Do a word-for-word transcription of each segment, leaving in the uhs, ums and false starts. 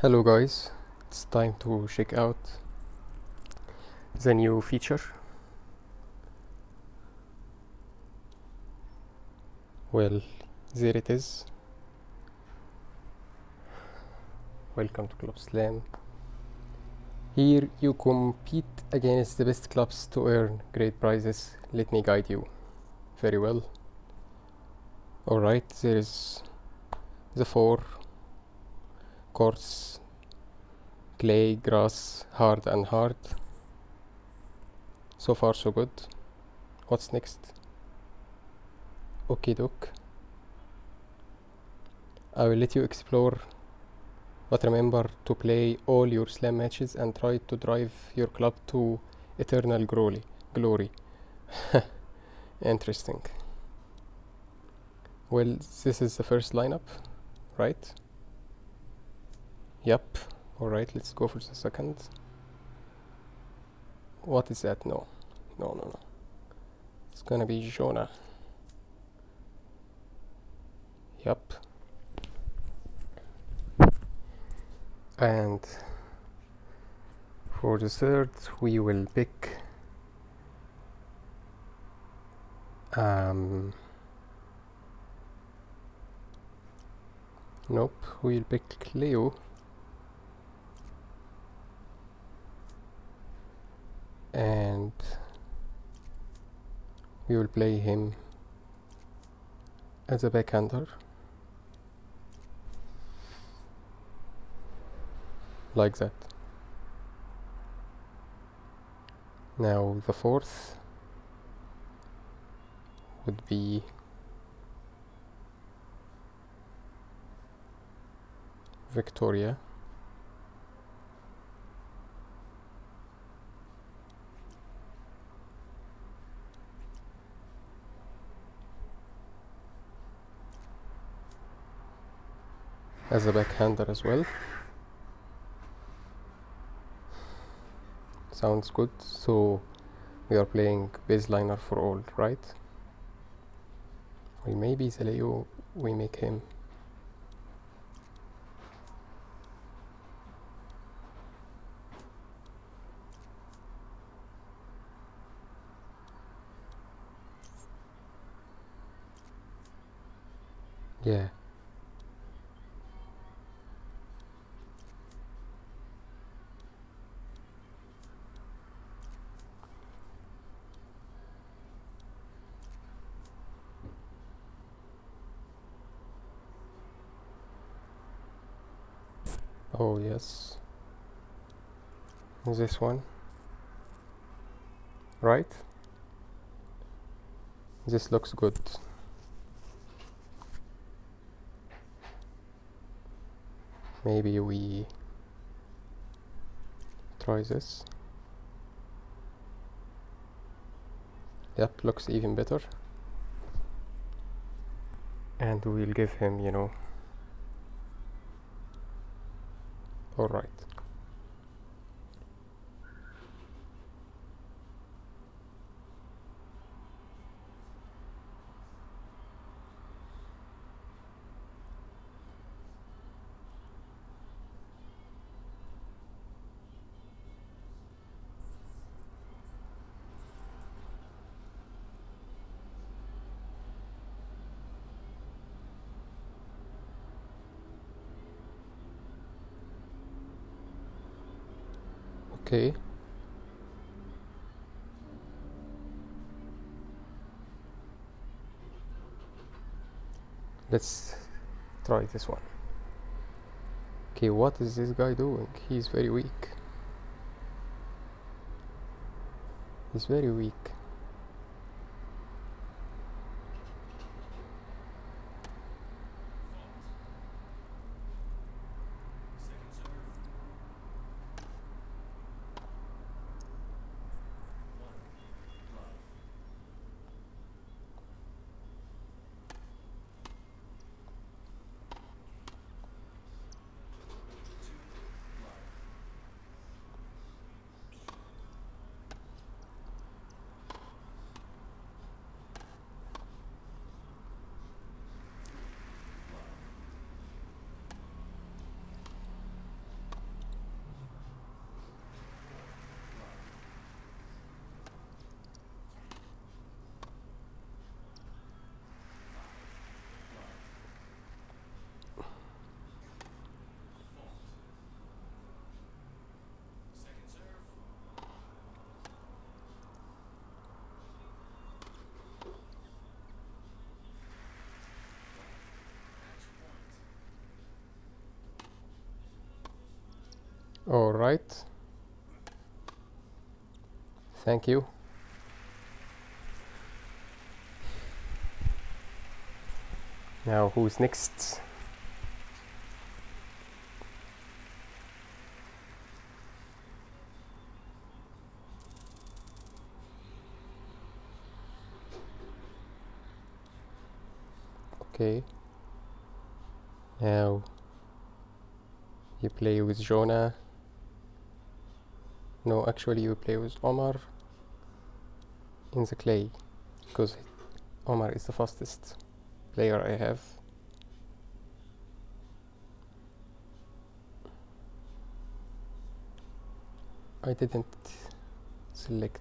Hello guys, it's time to check out the new feature. Well, there it is. Welcome to Club Slam. Here you compete against the best clubs to earn great prizes. Let me guide you. Very well. Alright, there is the four courts: clay, grass, hard and hard. So far so good. What's next? Okay doke. I will let you explore, but remember to play all your slam matches and try to drive your club to eternal glory. Glory. Interesting. Well, this is the first lineup, right? Yep. Alright, let's go for the second. What is that? No. No, no, no. It's gonna be Jonah. Yep. And for the third, we will pick um nope, we'll pick Cleo. And we will play him as a backhander, like that. Now the fourth would be Victoria. As a backhander as well. Sounds good. So we are playing baseliner for all, right? Well, maybe Zaleo, we make him yeah. Oh yes, this one, right? This looks good. Maybe we try this. Yep, looks even better. And we'll give him, you know, alright. Okay. Let's try this one. Okay, what is this guy doing? He's very weak. He's very weak. All right. Thank you. Now who's next? Okay. Now you play with Jonah. No, actually you play with Omar in the clay, because Omar is the fastest player I have. I didn't select.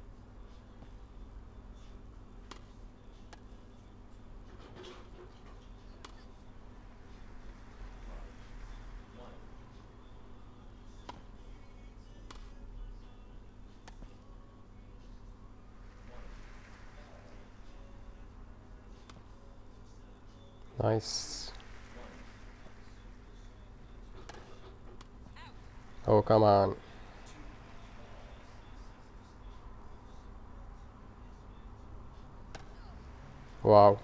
Nice. Oh, come on. Wow.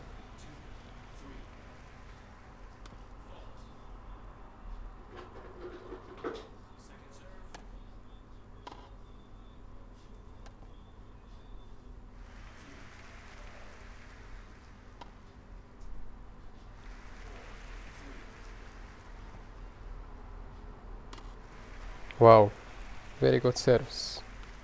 Wow. Very good serves.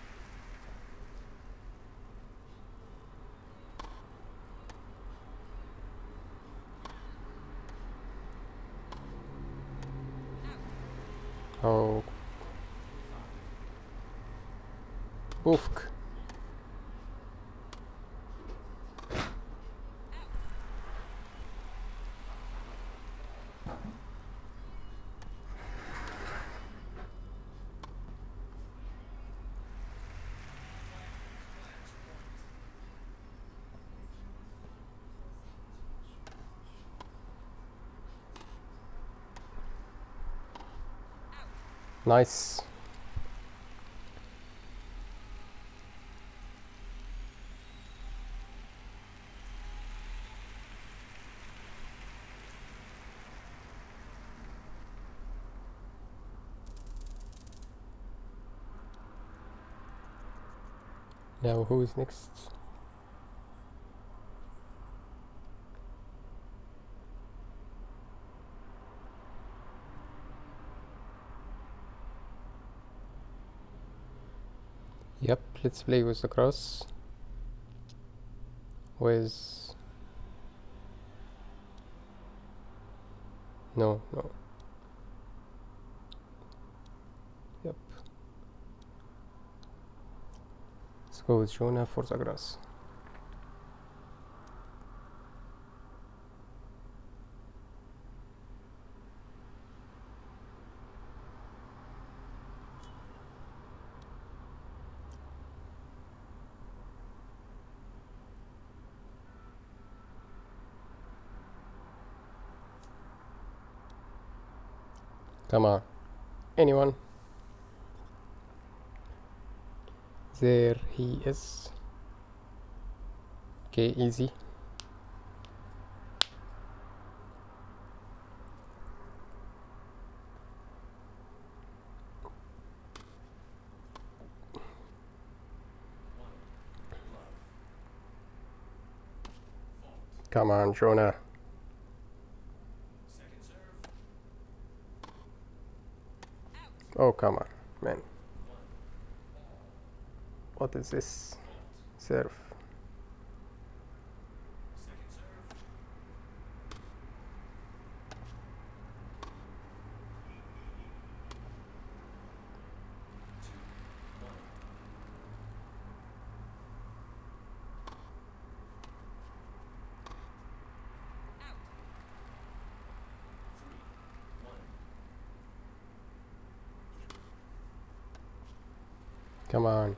Oh. Oofk. Nice. Now who is next? Yep, let's play with the cross. With... No, no. Yep. Let's go with Jonah for the grass. Come on. Anyone? There he is. Okay, easy. Come on, Jonah. Oh, come on, man. What is this? Serve. Come on.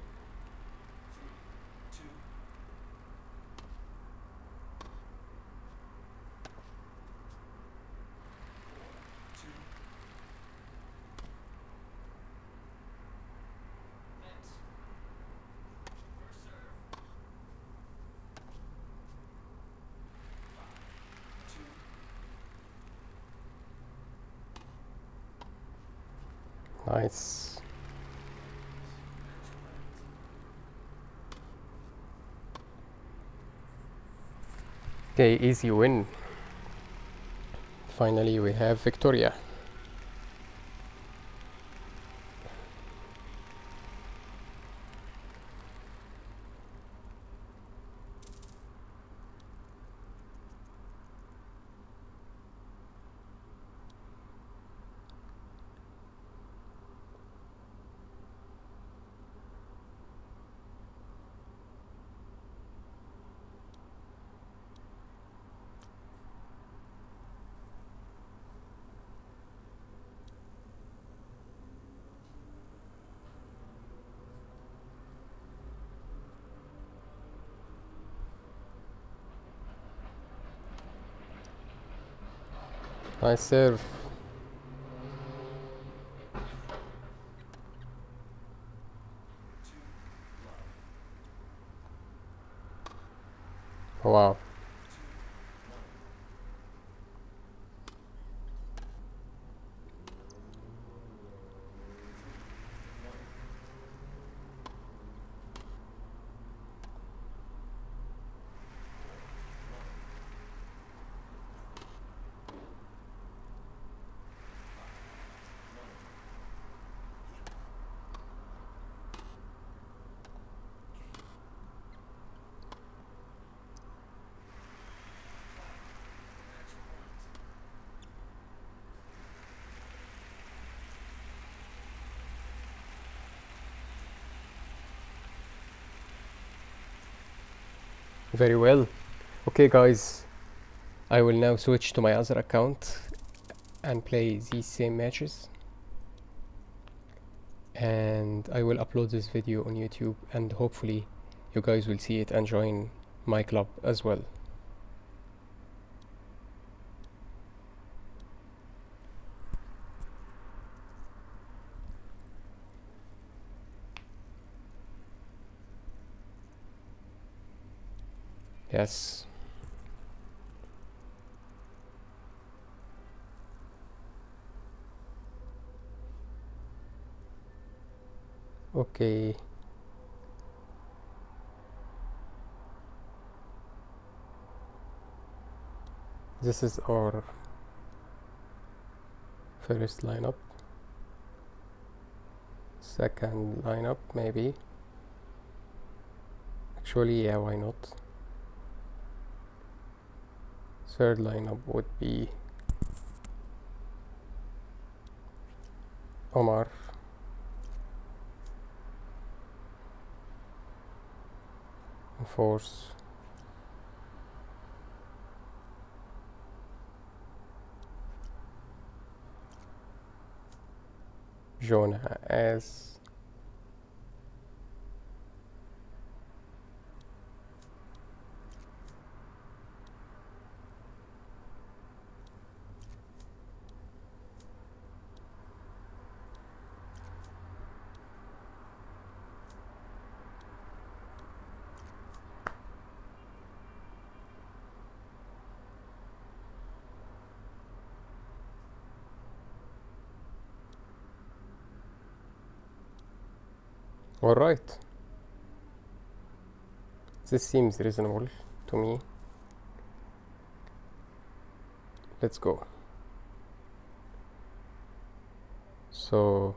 Nice. Okay, easy win. Finally we have Victoria. Nice serve. Wow. Very well. Okay guys, I will now switch to my other account and play these same matches, and I will upload this video on YouTube, and hopefully you guys will see it and join my club as well. Yes. Okay. This is our first lineup. Second lineup, maybe. Actually, yeah, why not? Third lineup would be Omar, Force, Jonah as alright. This seems reasonable to me. Let's go. So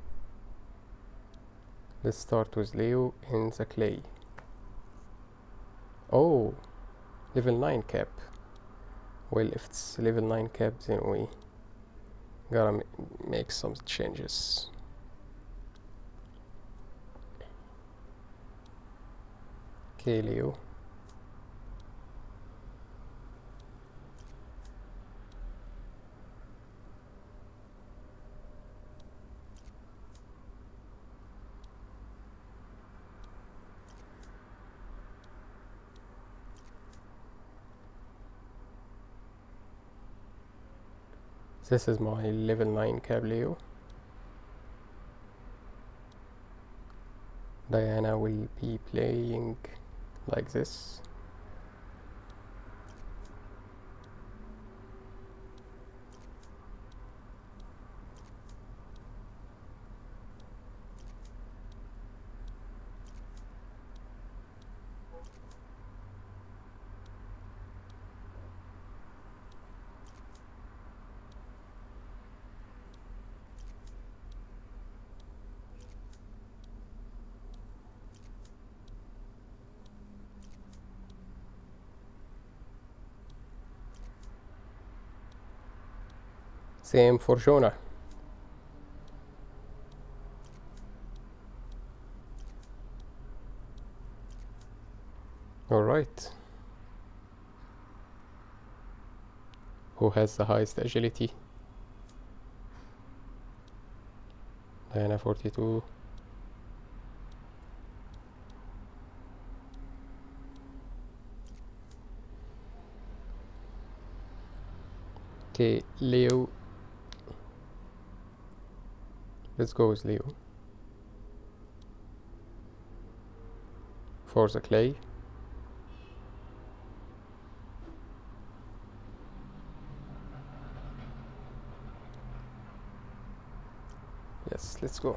let's start with Leo in the clay. Oh, level nine cap. Well, if it's level nine cap, then we gotta ma make some changes. Okay, Leo. This is my level nine cab Leo. Diana will be playing like this. Same for Jonah. Alright. Who has the highest agility? Diana forty-two. Okay, Leo. Let's go with Leo. For the clay. Yes, let's go.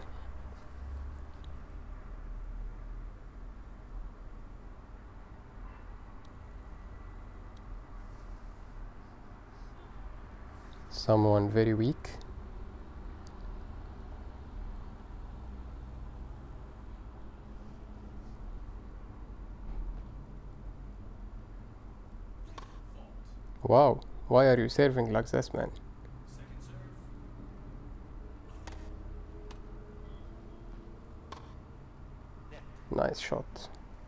Someone very weak. Wow, why are you serving like this, man? Nice shot.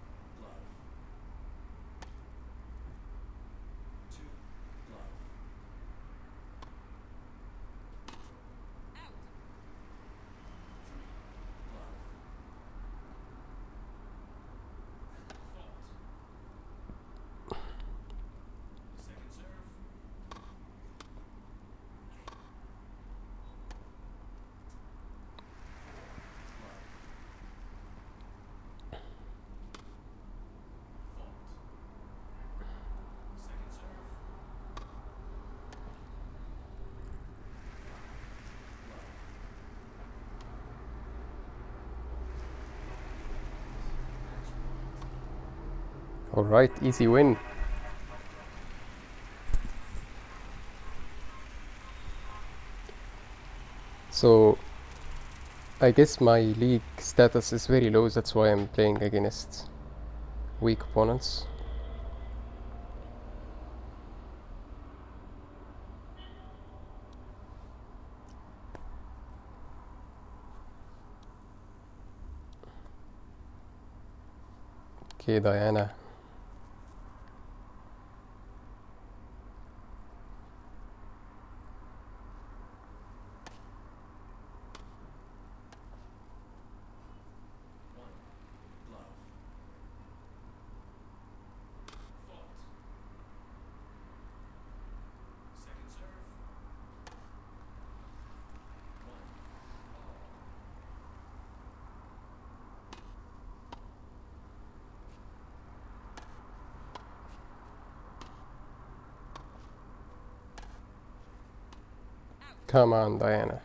Alright, easy win. So, I guess my league status is very low, that's why I'm playing against weak opponents. Okay, Diana. Come on, Diana.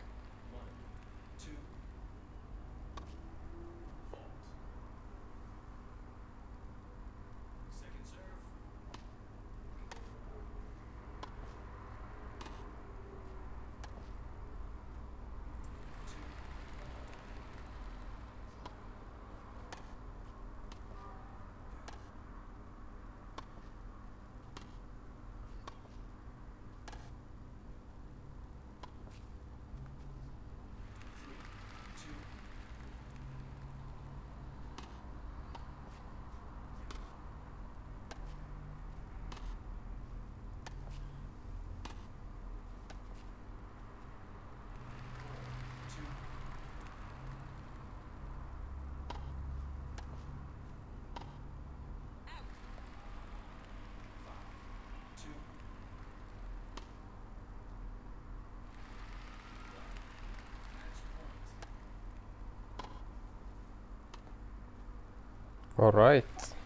Alright.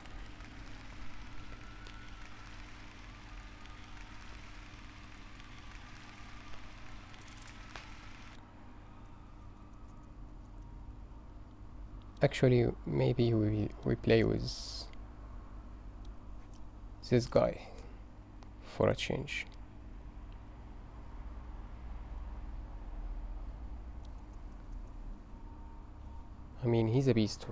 Actually, maybe we, we play with this guy for a change. I mean, he's a beast.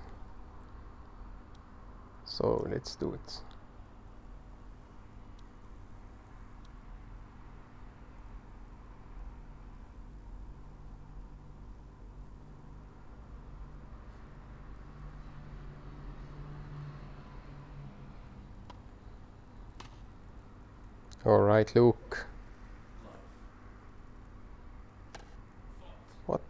So let's do it. Alright, Luke. What?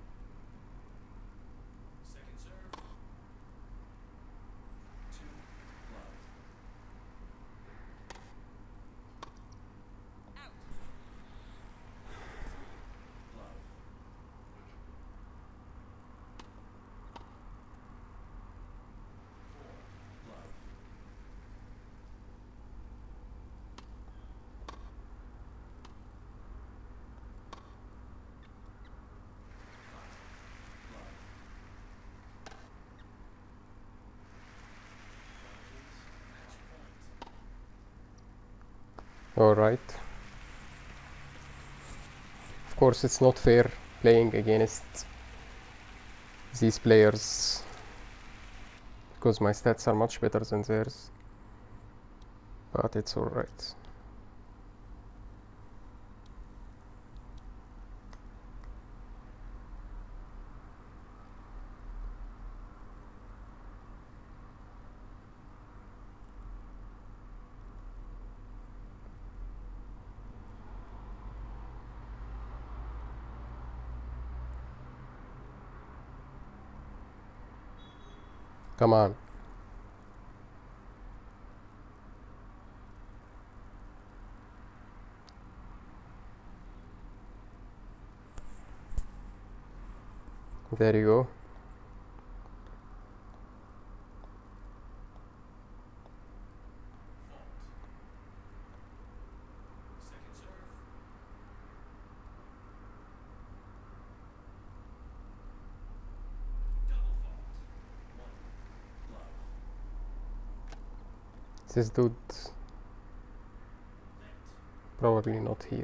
Alright. Of course, it's not fair playing against these players because my stats are much better than theirs, but it's alright. Come on. There you go. This dude probably not here.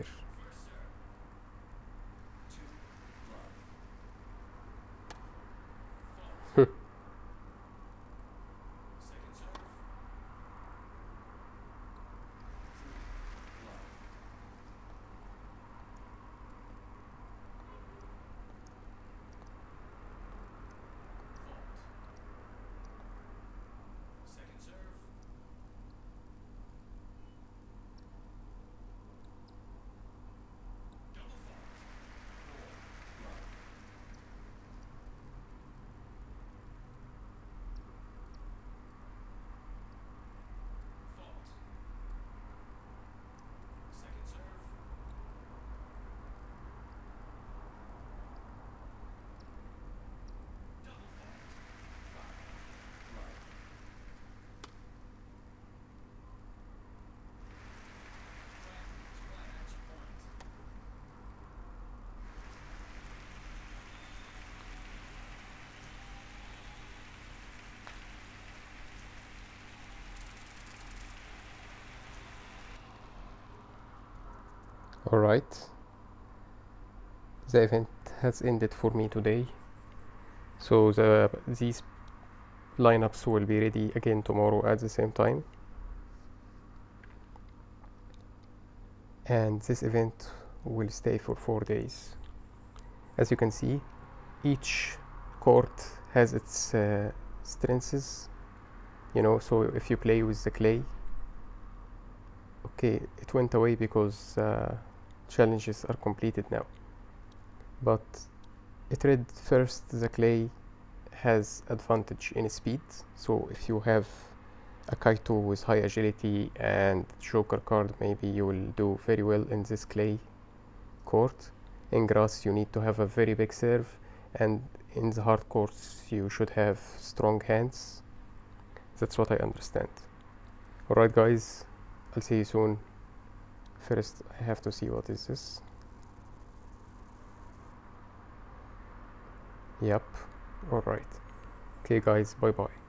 Alright, the event has ended for me today, so the these lineups will be ready again tomorrow at the same time, and this event will stay for four days. As you can see, each court has its uh, strengths, you know, so if you play with the clay, okay, it went away because uh, challenges are completed now, but it read first the clay has advantage in speed, so if you have a Kaito with high agility and Joker card, maybe you will do very well in this clay court. In grass you need to have a very big serve, and in the hard courts you should have strong hands. That's what I understand. Alright guys, I'll see you soon. First I have to see what is this. Yep, alright. Okay guys, bye bye.